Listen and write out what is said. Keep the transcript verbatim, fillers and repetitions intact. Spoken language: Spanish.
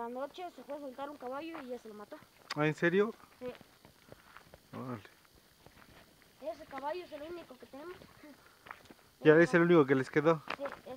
Anoche se fue a soltar un caballo y ya se lo mató. ¿Ah, en serio? Sí. Órale. Ese caballo es el único que tenemos. ¿Ya es el único que les quedó? Sí,